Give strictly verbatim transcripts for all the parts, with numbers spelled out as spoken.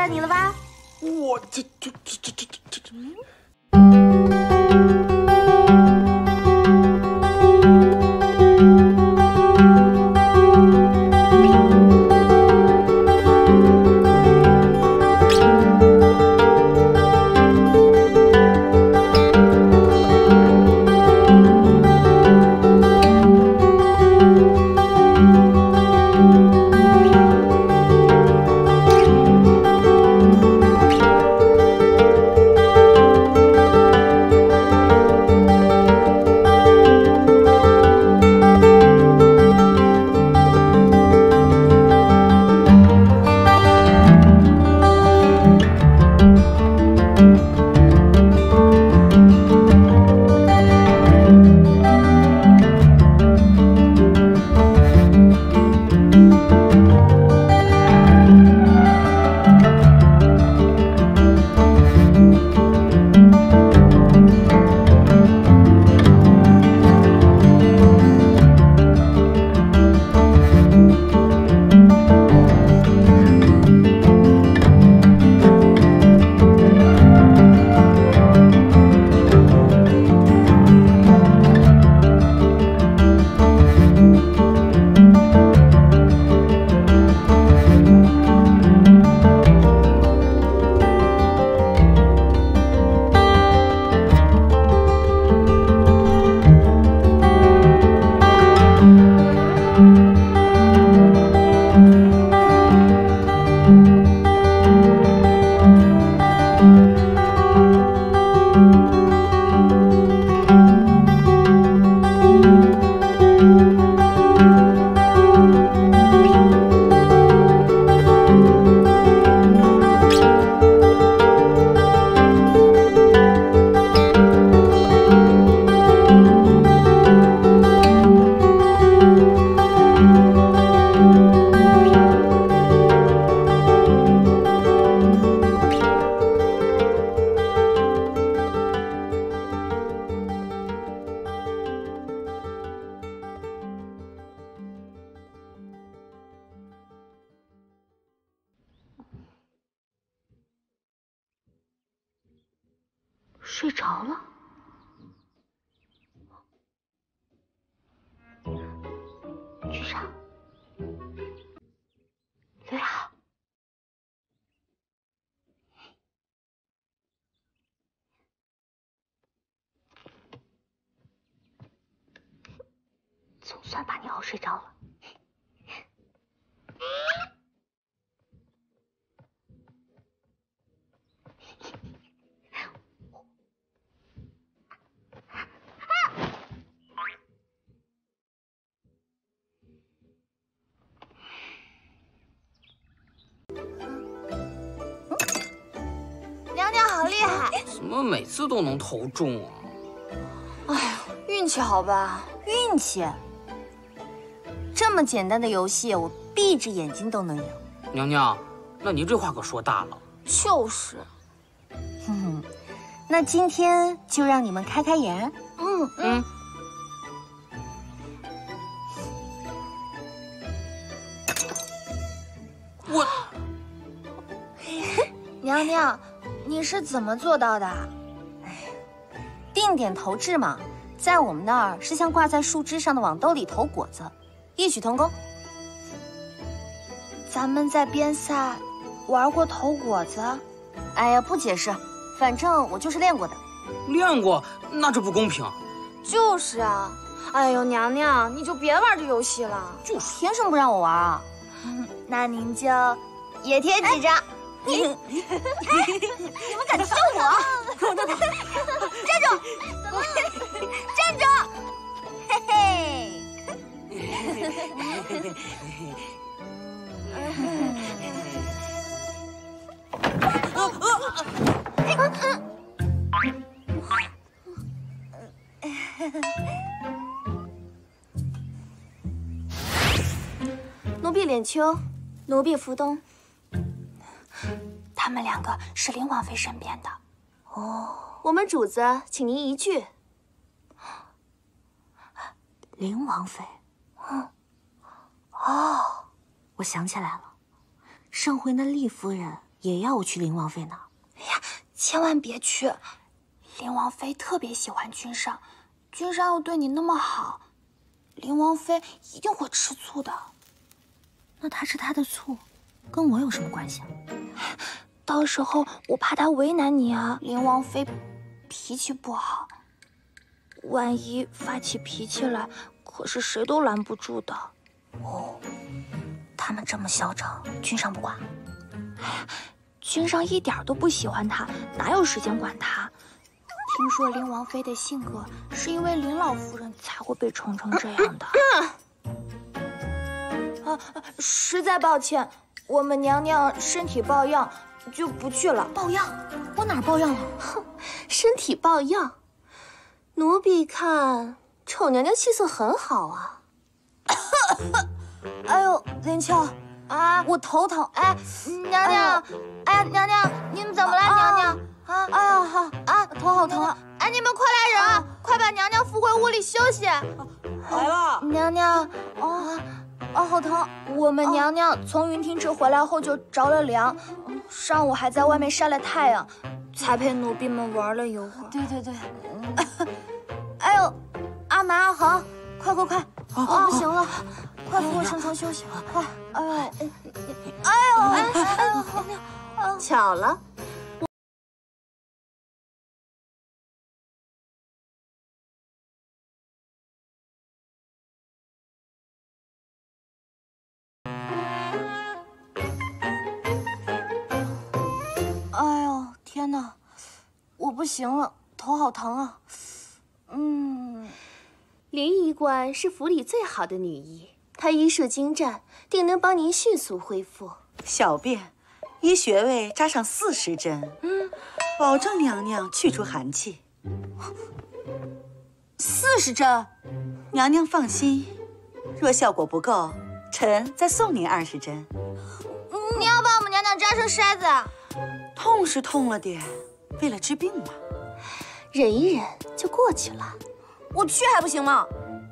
到你了吧？ 我这这这这这这这。 睡着了。局长，刘雅，总算把你熬睡着了。 娘娘好厉害！ 怎么每次都能投中啊？ 哎呀，运气好吧？ 运气？这么简单的游戏，我闭着眼睛都能赢。 娘娘，那您这话可说大了。 就是。 哼哼，那今天就让你们开开眼。 嗯嗯。我， 娘娘，你是怎么做到的？ 定点投掷嘛，在我们那儿是像挂在树枝上的网兜里投果子，异曲同工。 咱们在边塞玩过投果子？ 哎呀，不解释，反正我就是练过的。 练过？那这不公平。 就是啊，哎呦，娘娘，你就别玩这游戏了。 就是，凭什么不让我玩啊？ 嗯，那您就也贴几张。 你你们敢凶我？站住！站住！嘿嘿。 奴婢敛秋，奴婢福东。他们两个是林王妃身边的。哦，我们主子请您一句。 林王妃。嗯。哦，我想起来了，上回那厉夫人也要我去林王妃那儿。 哎呀，千万别去！林王妃特别喜欢君上，君上又对你那么好，林王妃一定会吃醋的。 那他吃他的醋，跟我有什么关系啊？ 到时候我怕他为难你啊。林王妃脾气不好，万一发起脾气来，可是谁都拦不住的。 哦，他们这么嚣张，君上不管？ 哎呀，君上一点都不喜欢他，哪有时间管他？听说林王妃的性格是因为林老夫人才会被宠成这样的。啊，实在抱歉，我们娘娘身体抱恙，就不去了。 抱恙？我哪儿抱恙了？ 哼，身体抱恙，奴婢看丑娘娘气色很好啊。 哎呦，连翘啊， 我头疼。 哎，娘娘，哎呀，娘娘，你们怎么了？娘娘啊， 哎呀，好啊，头好疼啊！ 哎，你们快来人啊，快把娘娘扶回屋里休息。 来了， 娘娘， 哦，啊，好疼！ 我们娘娘从云亭池回来后就着了凉，上午还在外面晒了太阳，才陪奴婢们玩了一会儿。 对对对，哎呦，阿蛮阿恒，快快快！我不行了，快扶我上床休息，快！哎呦，哎呦，哎呦，好疼！ 巧了。 哎呦，天哪，我不行了，头好疼啊！嗯， 林医官是府里最好的女医，她医术精湛，定能帮您迅速恢复。 小便，依穴位扎上四十针，嗯，保证娘娘去除寒气。 四十针， 娘娘放心，若效果不够，臣再送您二十针。 你要把我们娘娘扎成筛子啊？ 痛是痛了点，为了治病嘛， 忍一忍就过去了。 我去还不行吗？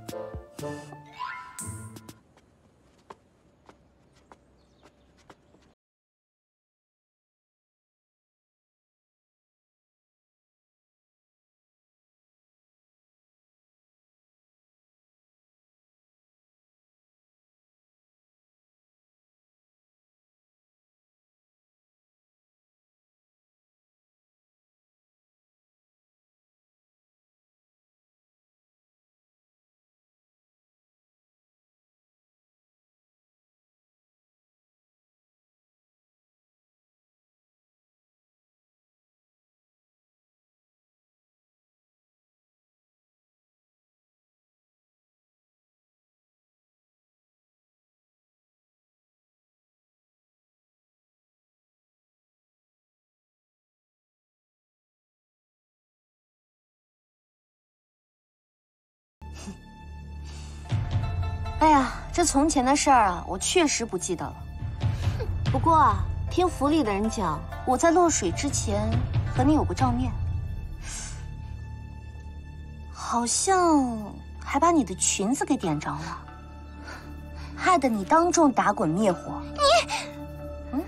哎呀，这从前的事儿啊，我确实不记得了。不过啊，听府里的人讲，我在落水之前和你有过照面，好像还把你的裙子给点着了，害得你当众打滚灭火。 你， 嗯，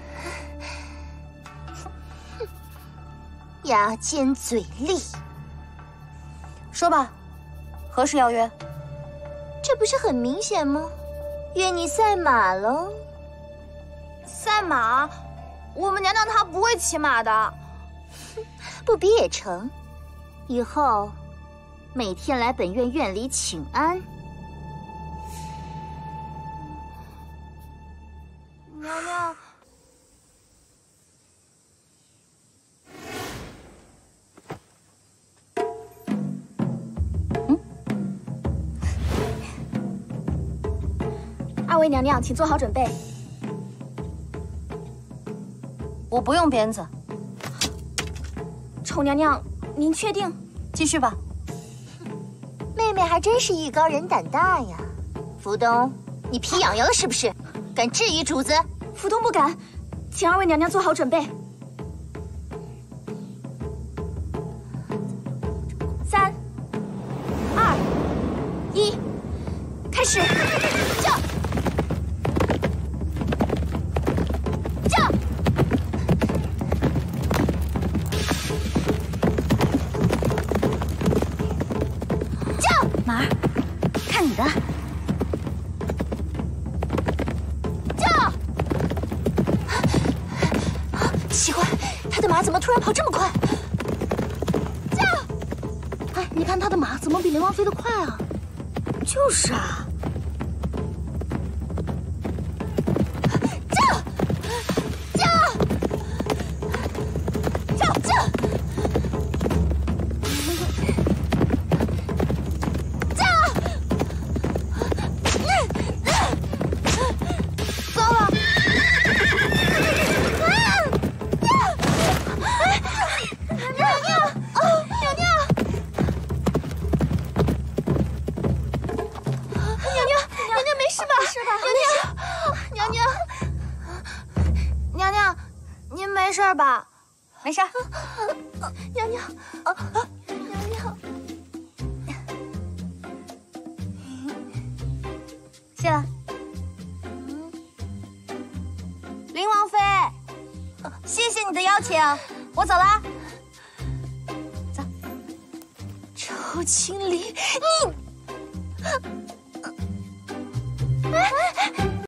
牙尖嘴利， 说吧，何时邀约？ 这不是很明显吗？约你赛马喽！赛马？我们娘娘她不会骑马的。 不比也成。以后每天来本院院里请安。 娘娘，二位娘娘，请做好准备。 我不用鞭子。 丑娘娘，您确定？ 继续吧。 妹妹还真是艺高人胆大呀。福东，你皮痒痒了是不是？敢质疑主子？ 福东不敢，请二位娘娘做好准备。三、二、一，开始！叫！叫！ 马怎么突然跑这么快？驾！哎，你看他的马怎么比灵王飞得快啊？就是啊。驾！驾！驾！驾！驾！糟了！ 没事吧？ 没事。 娘娘，啊啊，娘娘， 谢了。 林王妃，谢谢你的邀请，我走了。 周青离，你。